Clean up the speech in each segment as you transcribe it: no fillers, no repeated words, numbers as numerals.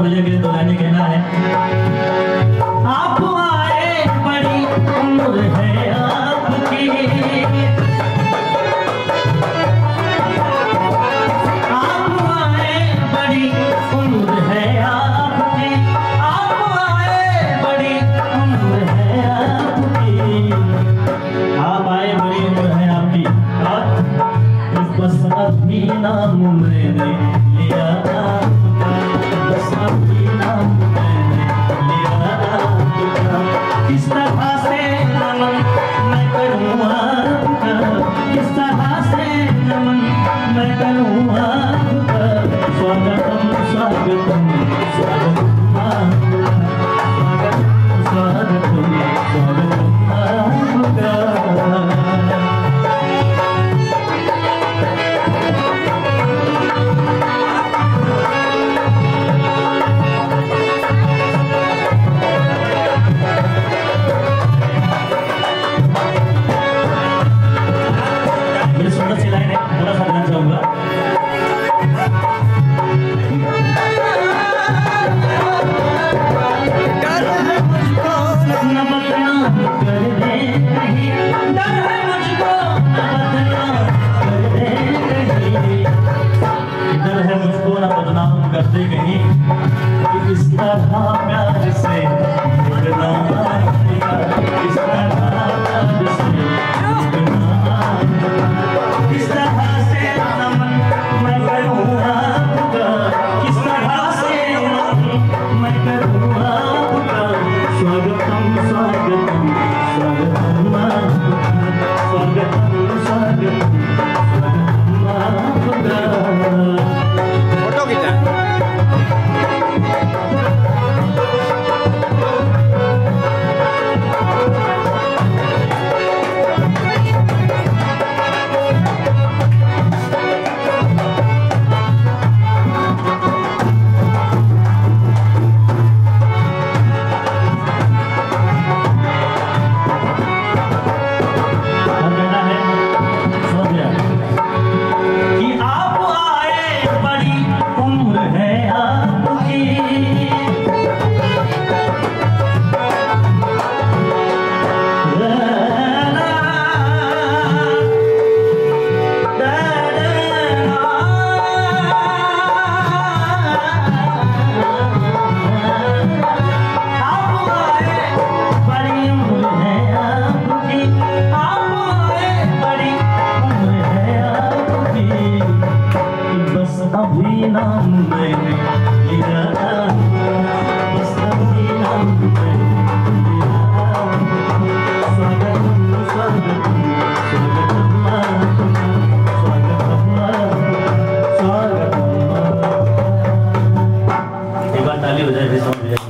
भैया के लिए दो लाइनें कहना है। आप आए बड़ी उम्र है आपकी, आप आए बड़ी उम्र है आपकी, आप आए बड़ी उम्र है आपकी, आप आए बड़ी उम्र है आपकी। और बस अभी नाम मैंने लिया, बस अभी नाम मैंने लिया आपका। किस तरह से नमन मैं करूँ आपका, किस तरह से नमन मैं करूँ आपका। स्वागतम स्वागतम स्वागतम आपका, स्वागतम स्वागतम स्वागतम आपका। करते कहीं कि इस तरह प्यार से रुकना, इस तरह प्यार से रुकना, इस तरह से नमन मैं करूँ आपका, किस तरह से नमन मैं करूँ आपका। स्वागतम स्वागतम स्वागतम आपका, स्वागतम स्वागतम स्वागतम आपका। फोटो खींचा। अभी नाम मैंने लिया, बस अभी नाम मैंने लिया। स्वागतम स्वागतम स्वागतम स्वागतम स्वागतम। एक बार ताली हो जाए फिर समझ जाएगी।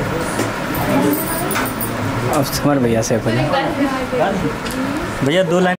अब हमारे भैया से भैया 2 लाइन